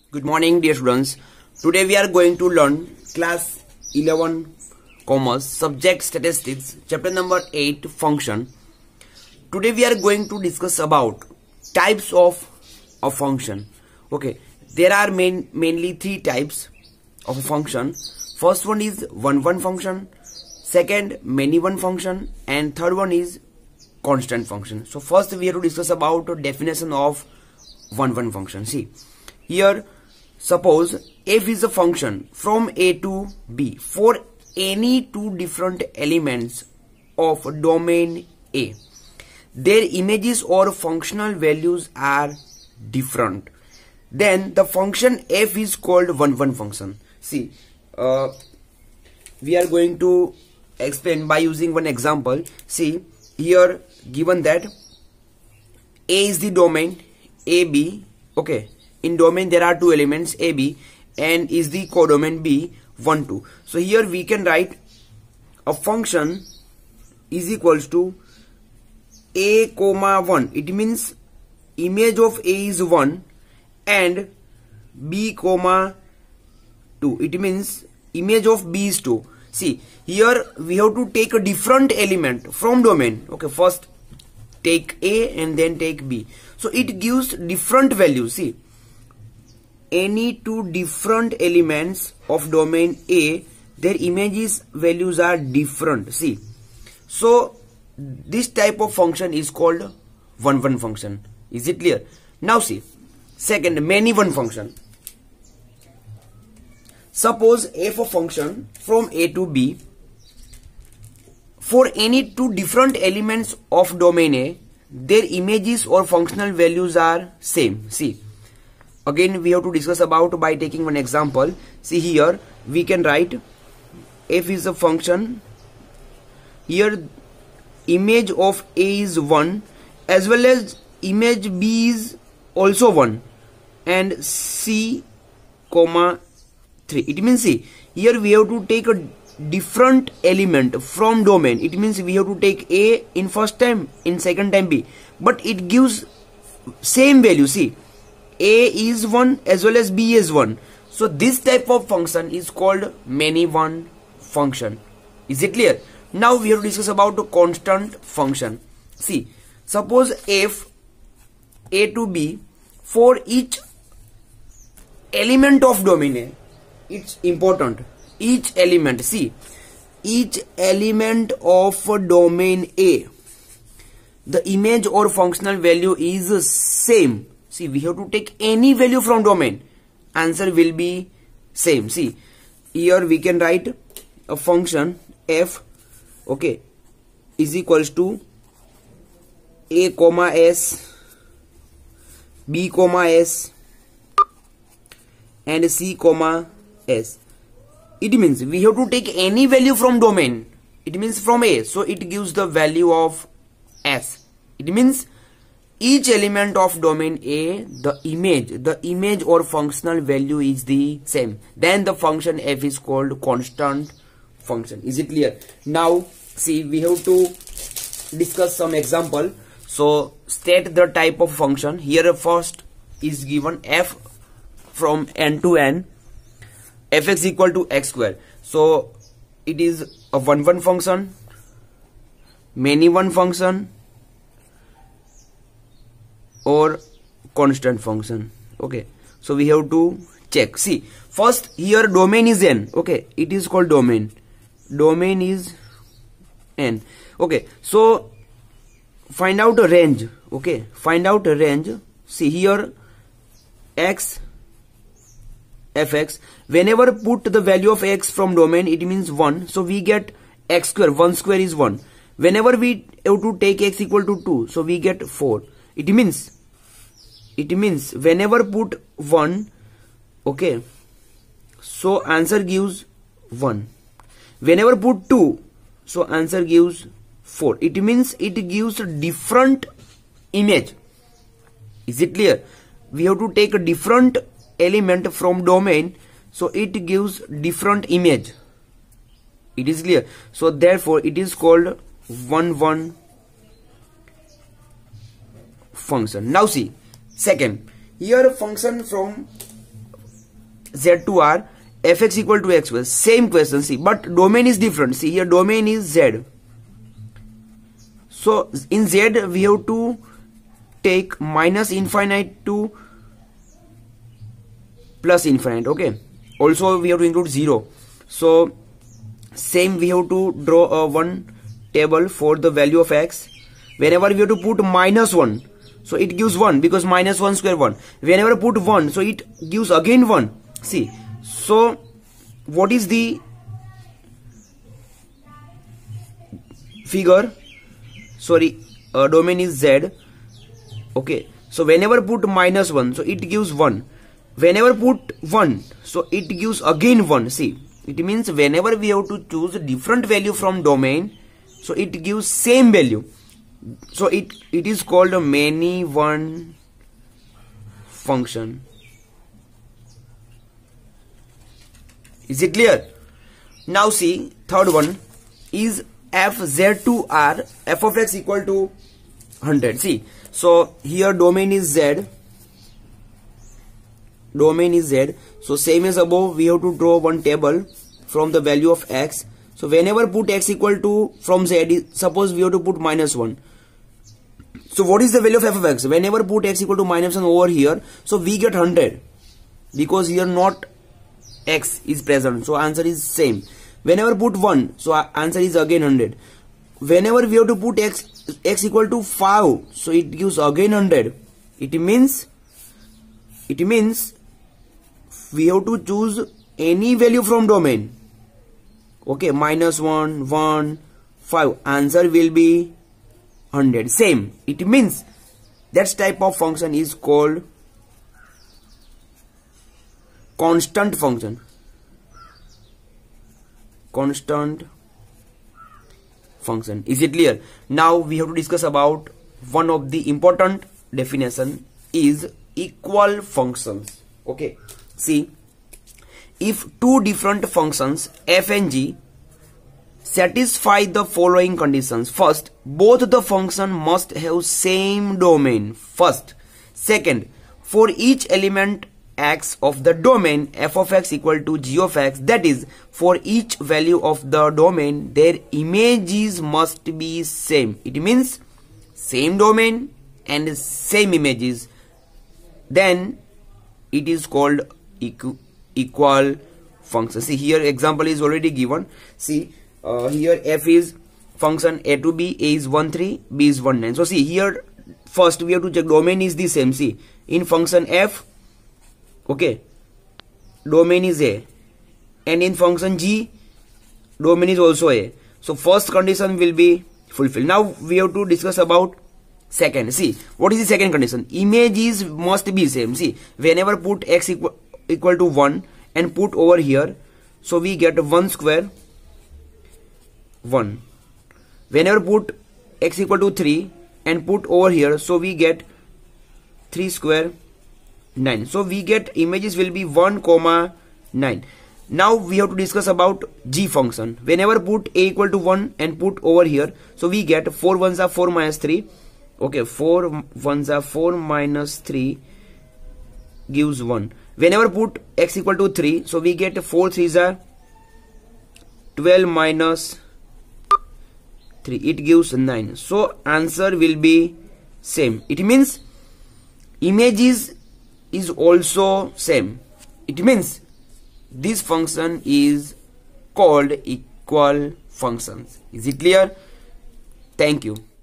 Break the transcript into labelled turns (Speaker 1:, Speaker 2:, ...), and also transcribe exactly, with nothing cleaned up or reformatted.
Speaker 1: Good morning, dear students. Today we are going to learn class eleven commerce subject statistics chapter number eight function. Today we are going to discuss about types of a function. Okay, there are main mainly three types of a function. First one is one one function, second many one function, and third one is constant function. So first we have to discuss about the definition of one one function. See here, suppose f is a function from a to b for any two different elements of domain A. Their images or functional values are different. Then the function f is called one one function. See, uh, we are going to explain by using one example. See here, given that A is the domain A B. Okay, in domain there are two elements A B, and is the codomain B one two. So here we can write a function is equals to A comma one. It means image of A is one and B comma two. It means image of B is two. See here we have to take a different element from domain. Okay, first take A and then take B. So it gives different values. See, any two different elements of domain A, their images values are different. See, so this type of function is called one one function. Is it clear? Now see, second, many one function. Suppose f a function from A to B for any two different elements of domain A, their images or functional values are same. See, again we have to discuss about by taking one example. See here we can write f is a function. Here image of A is one as well as image B is also one and C comma three. It means, see, here we have to take a different element from domain. It means we have to take A in first time, in second time B, but it gives same value. See, A is one as well as B is one. So this type of function is called many one function. Is it clear? Now we have to discuss about the constant function. See, suppose f A to B for each element of domain A. It's important. Each element, see, each element of domain A, the image or functional value is same. See, we have to take any value from domain, answer will be same. See, here we can write a function f, okay, is equals to A comma S, B comma S, and C comma S. It means we have to take any value from domain. It means from A, so it gives the value of S. It means each element of domain A, the image, the image or functional value is the same. Then the function f is called constant function. Is it clear? Now see, we have to discuss some example. So state the type of function. Here first is given f from n to n, fx equal to x square. So it is a one one function, many one function, or constant function. Okay, so we have to check. See, first here domain is n. Okay, it is called domain. Domain is n. Okay, so find out a range. Okay, find out a range. See here x fx, whenever put the value of x from domain, it means one, so we get x square. One square is one. Whenever we have to take x equal to two, so we get four. It means it means whenever put one, okay, so answer gives one. Whenever put two, so answer gives four. It means it gives a different image. Is it clear? We have to take a different element from domain, so it gives different image. It is clear? So therefore it is called one one function. Now see, second, here function from z two are fx equal to x plus. Same question, see, but domain is different. See here, domain is z. So in z we have to take minus infinite to plus infinite. Okay. Also we have to include zero. So same, we have to draw a one table for the value of x. Whenever we have to put minus one, so it gives one, because minus one square one. Whenever put one, so it gives again one. See, so what is the figure? Sorry, uh, domain is z. Okay, so whenever put minus one, so it gives one. Whenever put one, so it gives again one. See, it means whenever we have to choose a different value from domain, so it gives same value. So it it is called a many one function. Is it clear? Now see, third one is f z two r f of x equal to one hundred. See, so here domain is z. Domain is z. So same as above, we have to draw one table from the value of x. So whenever put x equal to from z, suppose we have to put minus one. So what is the value of f of x? Whenever put x equal to minus one over here, so we get one hundred, because here not x is present. So answer is same. Whenever put one, so answer is again one hundred. Whenever we have to put x x equal to five, so it gives again one hundred. It means it means we have to choose any value from domain. Okay, minus one, one, five. Answer will be one hundred. Same. It means that type of function is called constant function. Constant function. Is it clear? Now we have to discuss about one of the important definition is equal functions. Okay. See, if two different functions f and g satisfy the following conditions. First, both the function must have same domain. First. Second, for each element x of the domain, f of x equal to g of x, that is, for each value of the domain, their images must be same. It means same domain and same images. Then it is called equ equal function. See, here example is already given. See, uh, here f is function a to b, a is one three, b is one nine. So see, here first we have to check domain is the same. See, in function f, okay, domain is a, and in function g, domain is also a. So first condition will be fulfilled. Now we have to discuss about second. See, what is the second condition? Images must be same. See, whenever put x equal equal to one and put over here, so we get one square one. Whenever put x equal to three and put over here, so we get three square nine. So we get images will be one comma nine. Now we have to discuss about g function. Whenever put a equal to one and put over here, so we get four ones are four minus three. Okay, four ones are four minus three gives one. Whenever put x equal to three, so we get four threes are twelve minus three. It gives nine. So answer will be same. It means images is also same. It means this function is called equal functions. Is it clear? Thank you.